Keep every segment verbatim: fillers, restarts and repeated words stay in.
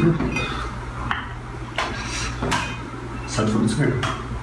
funktioniert. Es hat funktioniert.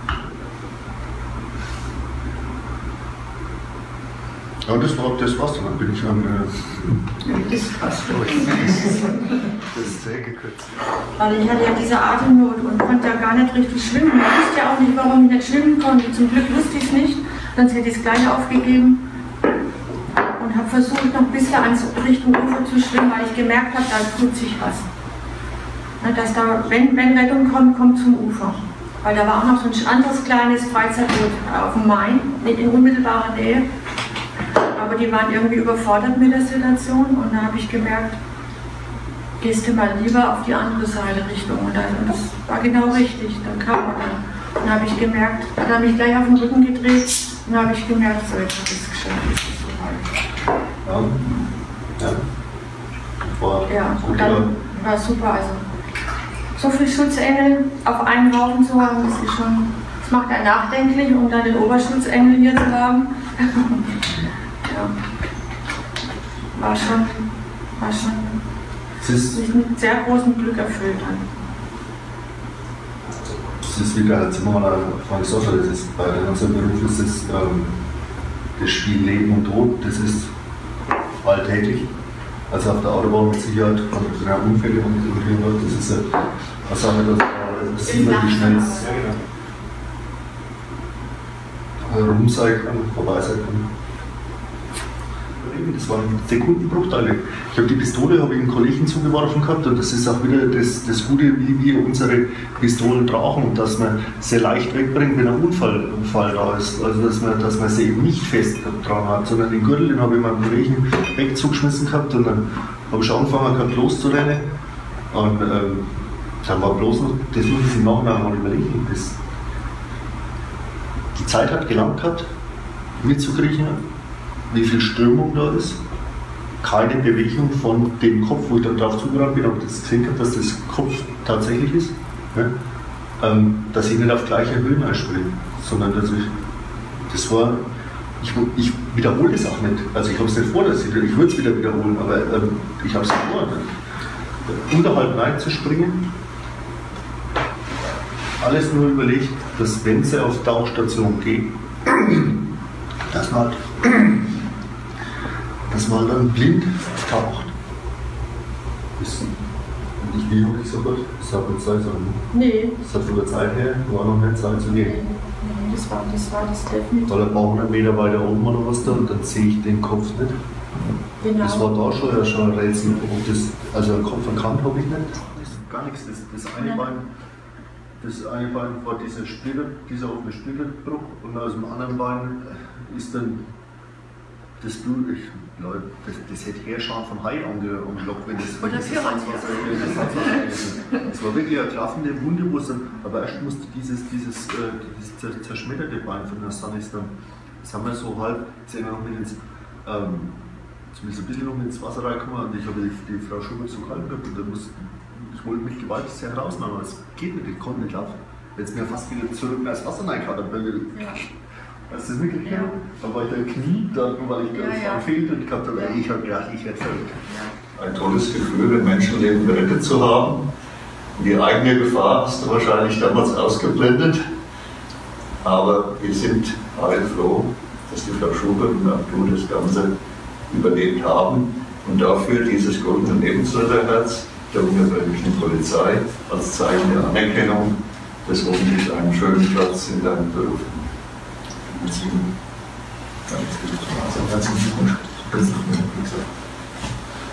Ja, das war das war's dann. Dann bin ich an. Äh, das passt doch. Das ist sehr gekürzt. Weil ich hatte ja diese Atemnot und konnte ja gar nicht richtig schwimmen. Ich wusste ja auch nicht, warum ich nicht schwimmen konnte. Zum Glück wusste ich es nicht, sonst hätte ich es gleich aufgegeben. Und habe versucht, noch ein bisschen ans Richtung Ufer zu schwimmen, weil ich gemerkt habe, da tut sich was. Dass da, wenn, wenn Rettung kommt, kommt zum Ufer. Weil da war auch noch so ein anderes kleines Freizeitboot auf dem Main, nicht in unmittelbarer Nähe. Aber die waren irgendwie überfordert mit der Situation und da habe ich gemerkt, gehst du mal lieber auf die andere Seite Richtung. Und das war genau richtig, dann kam man dann. Und dann habe ich gemerkt, dann habe ich gleich auf den Rücken gedreht und dann habe ich gemerkt, so, jetzt habe ich es geschafft, jetzt ist es so weit. Ja. Ja. War ja, und dann war es super. Also, so viel Schutzengel auf einen Haufen zu haben, das ist schon, das macht einen nachdenklich, um dann den Oberschutzengel hier zu haben. Ja. War schon, war schon sich mit sehr großem Glück erfüllt dann. Das ist wie der Herr Zimmermann vorhin gesagt hat, das ist bei unserem Beruf ist das, ähm, das Spiel Leben und Tod, das ist alltäglich. Also auf der Autobahn mit Sicherheit, von den Unfällen, die man wird, das ist eine Sache, dass sieht man, wie schnell es rum sein kann, vorbei sein kann. Das waren Sekundenbruchteile. Ich habe die Pistole habe ich einem Kollegen zugeworfen gehabt und das ist auch wieder das, das Gute, wie wir unsere Pistolen brauchen, dass man sehr leicht wegbringt, wenn ein Unfall, Unfall da ist. Also dass man, dass man sie eben nicht fest dran hat, sondern den Gürtel, den habe ich meinem Kollegen wegzugeschmissen gehabt und dann habe ich angefangen gehabt loszurennen und ähm, dann war bloß noch, das muss ich im Nachhinein mal überlegen, das, die Zeit hat gelangt gehabt, mitzukriechen, wie viel Strömung da ist, keine Bewegung von dem Kopf, wo ich dann drauf zugerannt bin, ob ich das gesehen habe, dass das Kopf tatsächlich ist, ne? ähm, dass ich nicht auf gleicher Höhe einspringe, sondern dass ich, das war, ich, ich wiederhole das auch nicht, also ich habe es nicht vor, dass ich, ich würde es wieder wiederholen, aber ähm, ich habe es nicht vor, ne? Unterhalb reinzuspringen, alles nur überlegt, dass wenn sie auf Tauchstation geht, dass man halt dass man dann blind taucht. Ist nicht wie habe ich so gut? Das hat mit Zeit sein. Nee. Das hat von der Zeit her, war noch nicht Zeit zu gehen. Nee, das war das, war das definitiv. Weil ein paar hundert Meter weiter oben oder was da und dann sehe ich den Kopf nicht. Genau. Das war da schon, ja, schon ein Rätsel. Und das, also einen Kopf erkannt habe ich nicht. Das ist gar nichts. Das, das eine Bein, das eine Bein war dieser Splitter, dieser offene Splitterbruch und aus dem anderen Bein ist dann das Blut, ich, Leute, das, das hätte Heerscharen von Hai angelockt, wenn das Oder das, das war wirklich eine klaffende Wunde, wo es dann, aber erst musste dieses, dieses, äh, dieses zerschmetterte Bein von der Sunnis dann, das haben wir so halb, sind wir noch mit ins, ähm, zumindest ein bisschen noch mit ins Wasser reingekommen und ich habe die, die Frau Schubert zu kalt gehabt und dann musste, ich wollte mich gewaltig sehr herausnehmen, aber es geht nicht, ich konnte nicht laufen. Jetzt mir fast wieder zurück ins Wasser reingekadert, weil ja. Das ist wirklich ja. Da war ich dann Knie, da, weil ich das ja, ja. fehlte und gehabt habe, ich habe gedacht, ich werde verrückt. Ein tolles Gefühl, ein Menschenleben gerettet zu haben. Die eigene Gefahr hast du wahrscheinlich damals ausgeblendet. Aber wir sind heilfroh, dass die Frau Schubert und auch du das Ganze überlebt haben. Und dafür dieses goldene Lebensretterherz der Ungarischen Polizei als Zeichen der Anerkennung des hoffentlich einen schönen Platz in deinem Beruf. Herzlichen Glückwunsch.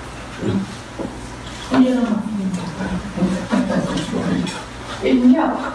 Ja. Ja.